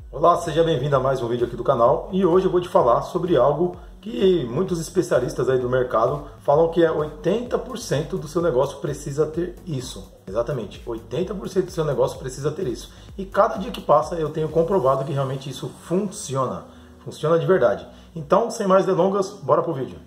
Olá, seja bem-vindo a mais um vídeo aqui do canal e hoje eu vou te falar sobre algo que muitos especialistas aí do mercado falam que é 80% do seu negócio precisa ter isso. Exatamente, 80% do seu negócio precisa ter isso. E cada dia que passa eu tenho comprovado que realmente isso funciona. Funciona de verdade. Então, sem mais delongas, bora pro vídeo.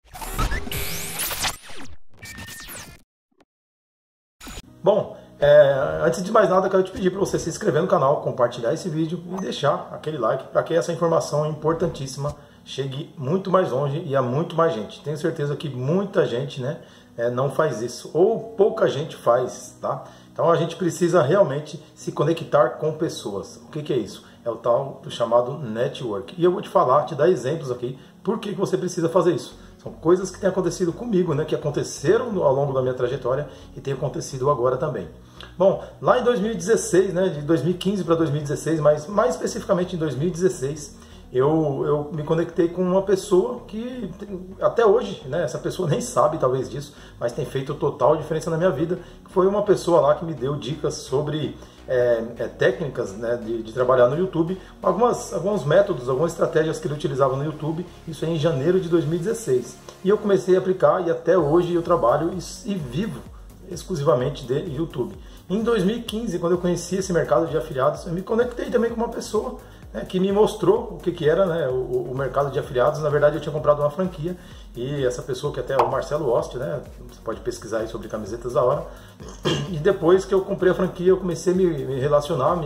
Bom, antes de mais nada, eu quero te pedir para você se inscrever no canal, compartilhar esse vídeo e deixar aquele like para que essa informação importantíssima chegue muito mais longe e a muito mais gente. Tenho certeza que muita gente, não faz isso, ou pouca gente faz, tá? Então a gente precisa realmente se conectar com pessoas. O que é isso? É o tal do chamado network. E eu vou te falar, te dar exemplos aqui, por que você precisa fazer isso. São coisas que têm acontecido comigo, que aconteceram ao longo da minha trajetória e tem acontecido agora também. Bom, lá em 2016, de 2015 para 2016, mas mais especificamente em 2016, eu me conectei com uma pessoa que até hoje, essa pessoa nem sabe talvez disso, mas tem feito total diferença na minha vida. Foi uma pessoa lá que me deu dicas sobre técnicas de trabalhar no YouTube, alguns métodos, algumas estratégias que ele utilizava no YouTube, isso em janeiro de 2016. E eu comecei a aplicar e até hoje eu trabalho e vivo exclusivamente de YouTube. Em 2015, quando eu conheci esse mercado de afiliados, eu me conectei também com uma pessoa que me mostrou o que era o mercado de afiliados. Na verdade, eu tinha comprado uma franquia e essa pessoa, que até é o Marcelo Ost, você pode pesquisar aí sobre camisetas da hora. E depois que eu comprei a franquia, eu comecei a me relacionar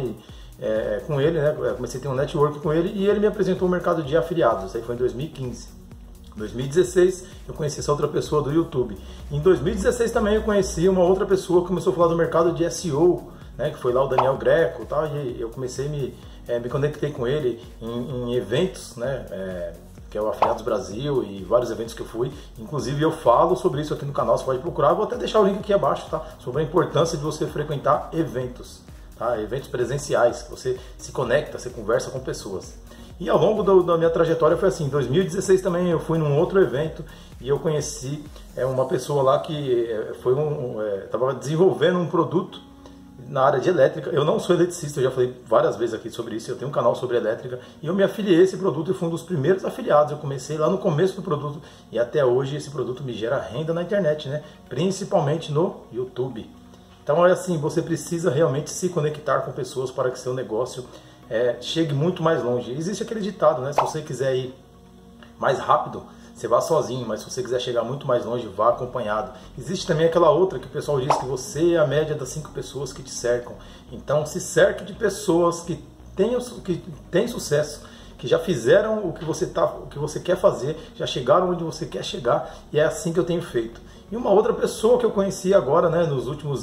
com ele, comecei a ter um network com ele e ele me apresentou o mercado de afiliados. Isso aí foi em 2015. Em 2016 eu conheci essa outra pessoa do YouTube. Em 2016 também eu conheci uma outra pessoa que começou a falar do mercado de SEO, que foi lá o Daniel Greco, tal, e eu comecei a me conectei com ele em eventos, que é o Afiliados Brasil e vários eventos que eu fui. Inclusive eu falo sobre isso aqui no canal, você pode procurar, vou até deixar o link aqui abaixo, tá? Sobre a importância de você frequentar eventos, tá? Eventos presenciais, que você se conecta, você conversa com pessoas. E ao longo da minha trajetória foi assim. Em 2016 também eu fui num outro evento e eu conheci uma pessoa lá que estava desenvolvendo um produto na área de elétrica. Eu não sou eletricista, eu já falei várias vezes aqui sobre isso, eu tenho um canal sobre elétrica e eu me afiliei a esse produto e fui um dos primeiros afiliados. Eu comecei lá no começo do produto e até hoje esse produto me gera renda na internet, principalmente no YouTube. Então é assim, você precisa realmente se conectar com pessoas para que seu negócio chegue muito mais longe. Existe aquele ditado, se você quiser ir mais rápido, você vá sozinho, mas se você quiser chegar muito mais longe, vá acompanhado. Existe também aquela outra que o pessoal diz que você é a média das 5 pessoas que te cercam. Então se cerque de pessoas que têm sucesso, que já fizeram o que você quer fazer, já chegaram onde você quer chegar, e é assim que eu tenho feito. E uma outra pessoa que eu conheci agora, no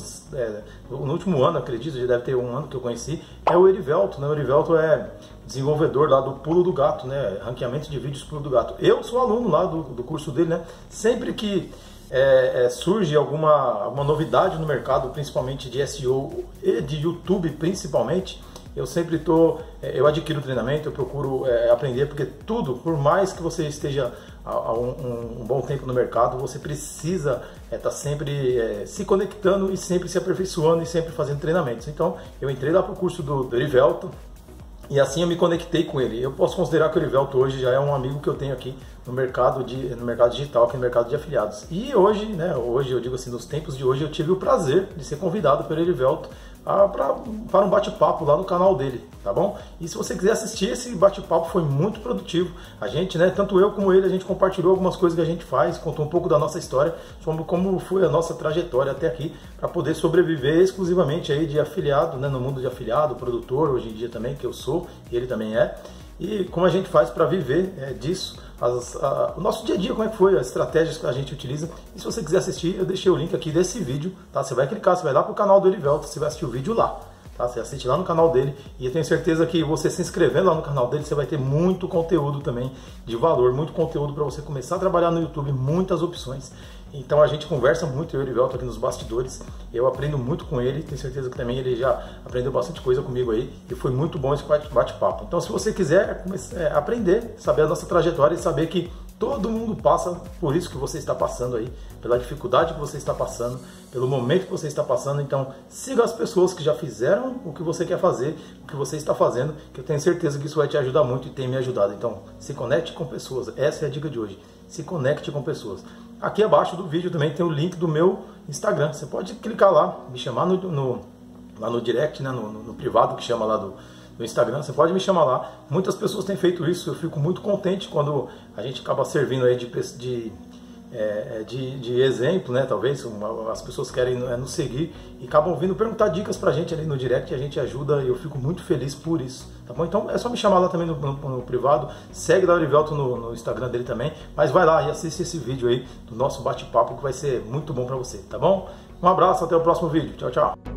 último ano, acredito, já deve ter um ano que eu conheci, é o Erivelto. O Erivelto é desenvolvedor lá do Pulo do Gato, ranqueamento de vídeos Pulo do Gato. Eu sou aluno lá do curso dele, Sempre que surge alguma novidade no mercado, principalmente de SEO e de YouTube principalmente, eu sempre eu adquiro treinamento, eu procuro aprender, porque tudo, por mais que você esteja há um bom tempo no mercado, você precisa estar sempre se conectando e sempre se aperfeiçoando e sempre fazendo treinamentos. Então, eu entrei lá para o curso do Erivelto e assim eu me conectei com ele. Eu posso considerar que o Erivelto hoje já é um amigo que eu tenho aqui no mercado digital, aqui no mercado de afiliados. E hoje, hoje eu digo assim, nos tempos de hoje, eu tive o prazer de ser convidado pelo Erivelto para um bate-papo lá no canal dele, tá bom? E se você quiser assistir, esse bate-papo foi muito produtivo. A gente, tanto eu como ele, a gente compartilhou algumas coisas que a gente faz, contou um pouco da nossa história, sobre como foi a nossa trajetória até aqui, para poder sobreviver exclusivamente aí de afiliado, no mundo de afiliado, produtor, hoje em dia também, que eu sou, e ele também é. E como a gente faz para viver disso, o nosso dia a dia, como é que foi, as estratégias que a gente utiliza. E se você quiser assistir, eu deixei o link aqui desse vídeo, tá? Você vai clicar, você vai lá pro canal do Erivelto, você vai assistir o vídeo lá, tá? Você assiste lá no canal dele e eu tenho certeza que você se inscrevendo lá no canal dele, você vai ter muito conteúdo também de valor, muito conteúdo para você começar a trabalhar no YouTube, muitas opções. Então a gente conversa muito, eu e o Erivelto aqui nos bastidores, eu aprendo muito com ele, tenho certeza que também ele já aprendeu bastante coisa comigo aí, e foi muito bom esse bate-papo. Então se você quiser aprender, saber a nossa trajetória e saber que Todo mundo passa por isso que você está passando aí, pela dificuldade que você está passando, pelo momento que você está passando. Então, siga as pessoas que já fizeram o que você quer fazer, o que você está fazendo, que eu tenho certeza que isso vai te ajudar muito e tem me ajudado. Então, se conecte com pessoas. Essa é a dica de hoje. Se conecte com pessoas. Aqui abaixo do vídeo também tem o link do meu Instagram. Você pode clicar lá, me chamar lá no direct, né, no privado que chama lá do Instagram, você pode me chamar lá. Muitas pessoas têm feito isso, eu fico muito contente quando a gente acaba servindo aí de exemplo, né? Talvez as pessoas querem nos seguir e acabam vindo perguntar dicas pra gente ali no direct, a gente ajuda e eu fico muito feliz por isso, tá bom? Então é só me chamar lá também no privado, segue o Erivelto no Instagram dele também, mas vai lá e assiste esse vídeo aí do nosso bate-papo que vai ser muito bom pra você, tá bom? Um abraço, até o próximo vídeo, tchau, tchau!